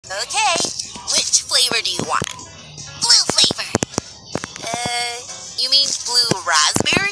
Okay, which flavor do you want? Blue flavor. You mean blue raspberry?